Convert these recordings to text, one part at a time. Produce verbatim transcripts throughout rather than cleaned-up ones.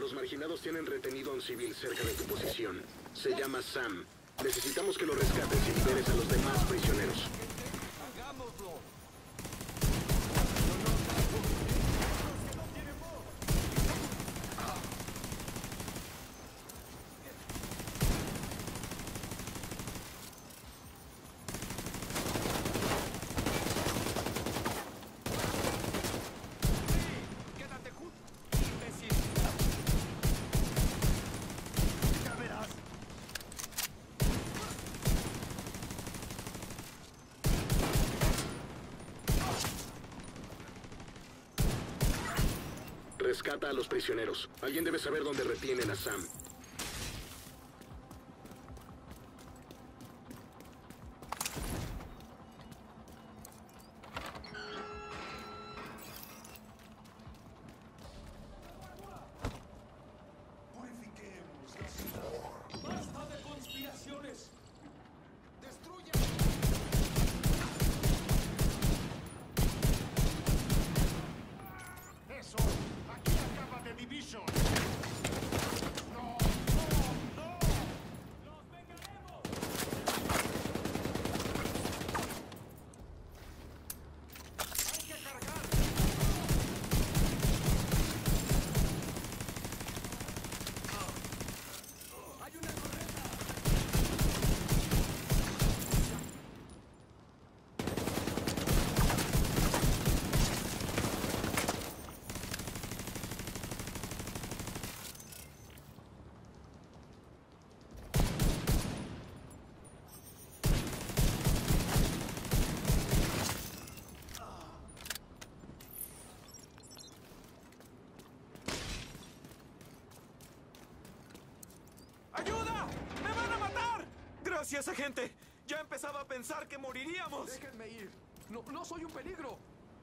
Los marginados tienen retenido a un civil cerca de tu posición. Se llama Sam. Necesitamos que lo rescates y liberes a los demás prisioneros. ¡Hagámoslo! Rescata a los prisioneros. Alguien debe saber dónde retienen a Sam. Purifiquemos la ciudad. ¡Basta de conspiraciones! ¡Destruya! ¡Eso! ¡Aquí acaba de Division! ¡No! ¡No! ¡No! ¡Los vengaremos! ¡Hay que cargar! ¡Hay una torreta! ¡Ayuda! ¡Me van a matar! ¡Gracias, agente! Ya empezaba a pensar que moriríamos. Déjenme ir. No, no soy un peligro.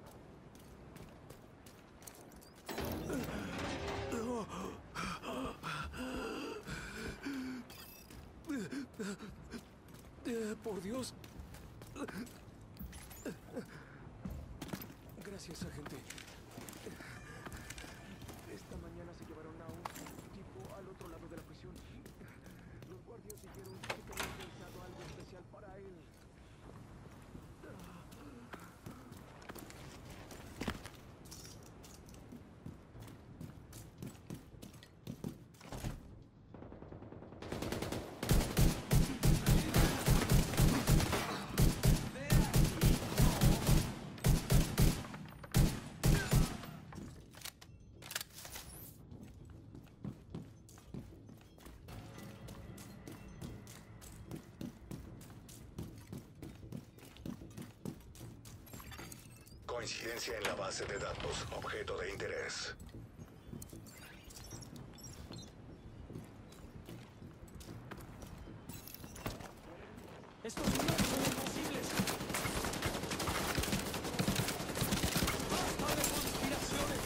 Eh, Por Dios. Gracias, agente. Esta mañana se llevaron a un tipo al otro lado de la prisión. Los guardias dijeron que tenían pensado algo especial para él. Coincidencia en la base de datos. Objeto de interés. ¡Estos lugares son imposibles! ¡Basta de conspiraciones!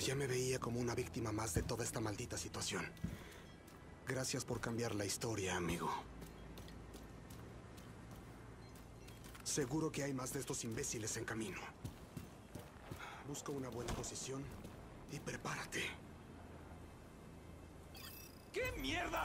Ya me veía como una víctima más de toda esta maldita situación. Gracias por cambiar la historia, amigo. Seguro que hay más de estos imbéciles en camino. Busca una buena posición y prepárate. ¿Qué mierda?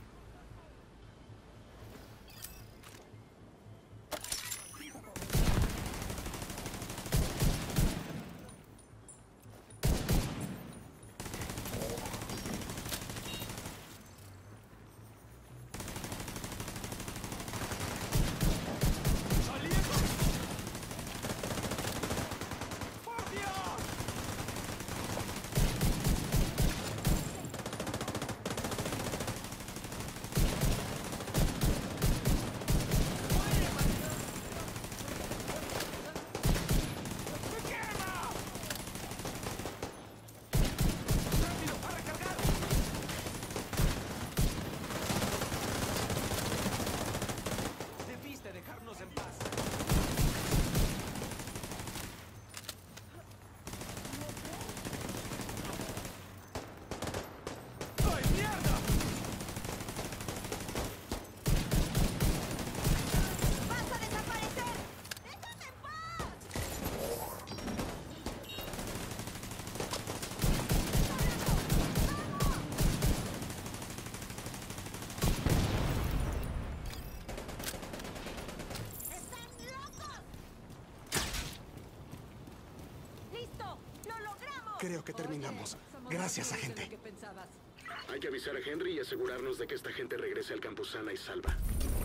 Creo que terminamos. Gracias, agente. Hay que avisar a Henry y asegurarnos de que esta gente regrese al campus sana y salva.